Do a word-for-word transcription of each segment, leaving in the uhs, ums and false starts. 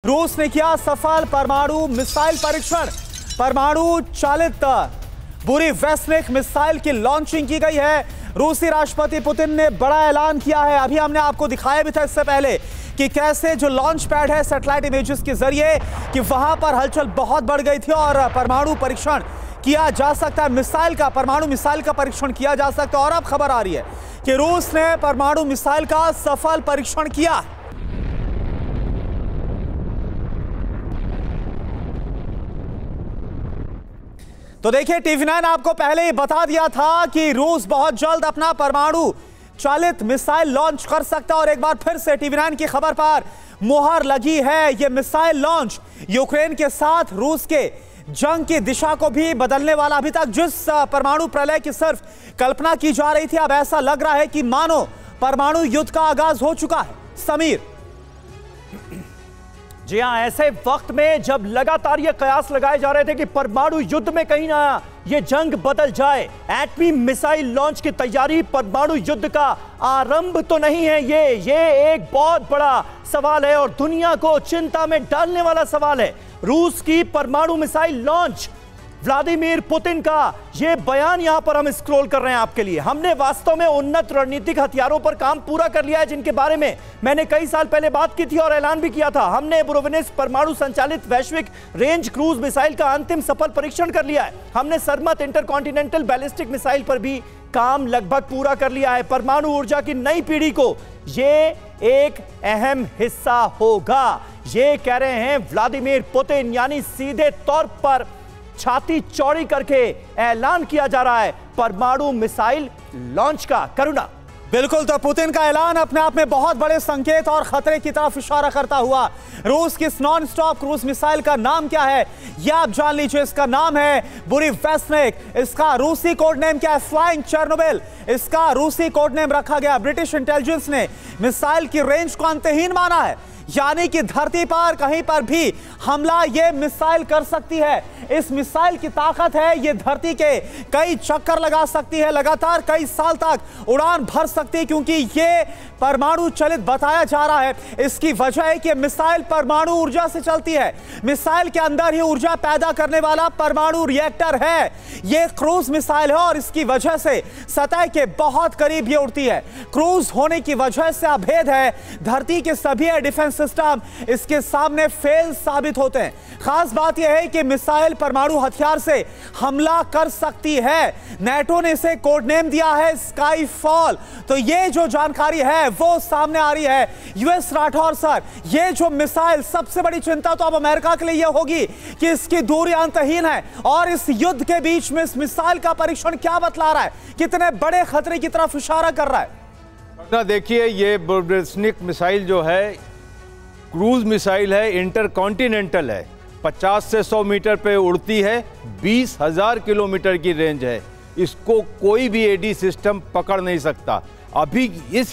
रूस ने किया सफल परमाणु मिसाइल परीक्षण। परमाणु चालित बुरीवेस्निक मिसाइल की लॉन्चिंग की गई है। रूसी राष्ट्रपति पुतिन ने बड़ा ऐलान किया है। अभी हमने आपको दिखाया भी था इससे पहले कि कैसे जो लॉन्च पैड है सैटेलाइट इमेजेस के जरिए कि वहां पर हलचल बहुत बढ़ गई थी और परमाणु परीक्षण किया जा सकता है। मिसाइल का परमाणु मिसाइल का परीक्षण किया जा सकता है और अब खबर आ रही है कि रूस ने परमाणु मिसाइल का सफल परीक्षण किया। तो देखिए, टीवी नाइन आपको पहले ही बता दिया था कि रूस बहुत जल्द अपना परमाणु चालित मिसाइल लॉन्च कर सकता है और एक बार फिर से टीवी नाइन की खबर पर मुहर लगी है। यह मिसाइल लॉन्च यूक्रेन के साथ रूस के जंग की दिशा को भी बदलने वाला। अभी तक जिस परमाणु प्रलय की सिर्फ कल्पना की जा रही थी, अब ऐसा लग रहा है कि मानो परमाणु युद्ध का आगाज हो चुका है। समीर जी हां, ऐसे वक्त में जब लगातार ये कयास लगाए जा रहे थे कि परमाणु युद्ध में कहीं ना ये जंग बदल जाए, एटमी मिसाइल लॉन्च की तैयारी, परमाणु युद्ध का आरंभ तो नहीं है ये ये एक बहुत बड़ा सवाल है और दुनिया को चिंता में डालने वाला सवाल है। रूस की परमाणु मिसाइल लॉन्च, व्लादिमीर पुतिन का यह बयान यहां पर हम स्क्रॉल कर रहे हैं आपके लिए। हमने वास्तव में उन्नत रणनीतिक हथियारों पर काम पूरा कर लिया है, जिनके बारे में मैंने कई साल पहले बात की थी और ऐलान भी किया था। हमने ब्रोविनिस परमाणु संचालित वैश्विक रेंज क्रूज मिसाइल का अंतिम सफल परीक्षण कर लिया है। हमने सरमत इंटरकॉन्टिनेंटल बैलिस्टिक मिसाइल पर भी काम लगभग पूरा कर लिया है। परमाणु ऊर्जा की नई पीढ़ी को यह एक अहम हिस्सा होगा, ये कह रहे हैं व्लादिमीर पुतिन। यानी सीधे तौर पर छाती चौड़ी करके ऐलान किया जा रहा है परमाणु मिसाइल लॉन्च का। करुणा बिल्कुल, तो पुतिन का ऐलान अपने आप में बहुत बड़े संकेत और खतरे की तरफ इशारा करता हुआ। रूस की इस नॉन स्टॉप क्रूज मिसाइल का नाम क्या है यह आप जान लीजिए। इसका नाम है बुरीवेस्निक। इसका रूसी कोड नेम क्या है? फ्लाइंग चेर्नोबिल इसका रूसी कोड नेम रखा गया। ब्रिटिश इंटेलिजेंस ने मिसाइल की रेंज को अंतहीन माना है, यानी कि धरती पर कहीं पर भी हमला यह मिसाइल कर सकती है। इस मिसाइल की ताकत है, यह धरती के कई चक्कर लगा सकती है, लगातार कई साल तक उड़ान भर सकती है, क्योंकि यह परमाणु चलित बताया जा रहा है। इसकी वजह है कि मिसाइल परमाणु ऊर्जा से चलती है। मिसाइल के अंदर ही ऊर्जा पैदा करने वाला परमाणु रिएक्टर है। यह क्रूज मिसाइल है और इसकी वजह से सतह के बहुत करीब यह उड़ती है। क्रूज होने की वजह से अभेद है। धरती के सभी एयर डिफेंस सिस्टम इसके सामने फेल साबित होते हैं। खास बात यह है कि मिसाइल परमाणु हथियार से हमला कर सकती है। नेटो ने इसे कोड नेम दिया है स्काई फॉल। तो ये जो जानकारी है वो सामने आ रही है। यूएस राठौर सर, ये जो मिसाइल, सबसे बड़ी चिंता तो अब अमेरिका के लिए यह होगी कि इसकी दूरी अंतहीन है और इस युद्ध के बीच में इस मिसाइल का परीक्षण क्या बतला रहा है, कितने बड़े खतरे की तरफ इशारा कर रहा है। देखिए, ये बुरीवेस्निक मिसाइल जो है क्रूज मिसाइल है, इंटरकॉन्टिनेंटल है, पचास से सौ मीटर पे उड़ती है, बीस हजार किलोमीटर की रेंज है। इसको कोई भी एडी सिस्टम पकड़ नहीं सकता। अभी इस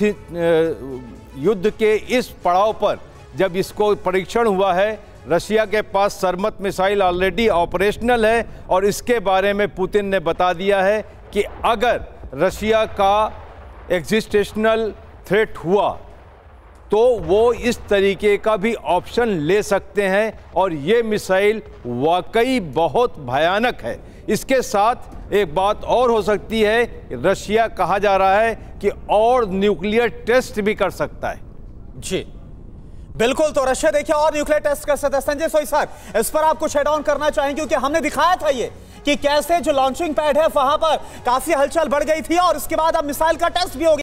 युद्ध के इस पड़ाव पर जब इसको परीक्षण हुआ है, रशिया के पास सरमत मिसाइल ऑलरेडी ऑपरेशनल है और इसके बारे में पुतिन ने बता दिया है कि अगर रशिया का एग्जिस्टेशनल थ्रेट हुआ तो वो इस तरीके का भी ऑप्शन ले सकते हैं और ये मिसाइल वाकई बहुत भयानक है। इसके साथ एक बात और हो सकती है, रशिया कहा जा रहा है कि और न्यूक्लियर टेस्ट भी कर सकता है। जी बिल्कुल, तो रशिया देखिए और न्यूक्लियर टेस्ट कर सकता है। संजय सोई सर, इस पर आप कुछ एड ऑन करना चाहेंगे, क्योंकि हमने दिखाया था ये कि कैसे जो लॉन्चिंग पैड है वहां पर काफी हलचल बढ़ गई थी और इसके बाद अब मिसाइल का टेस्ट भी हो गया।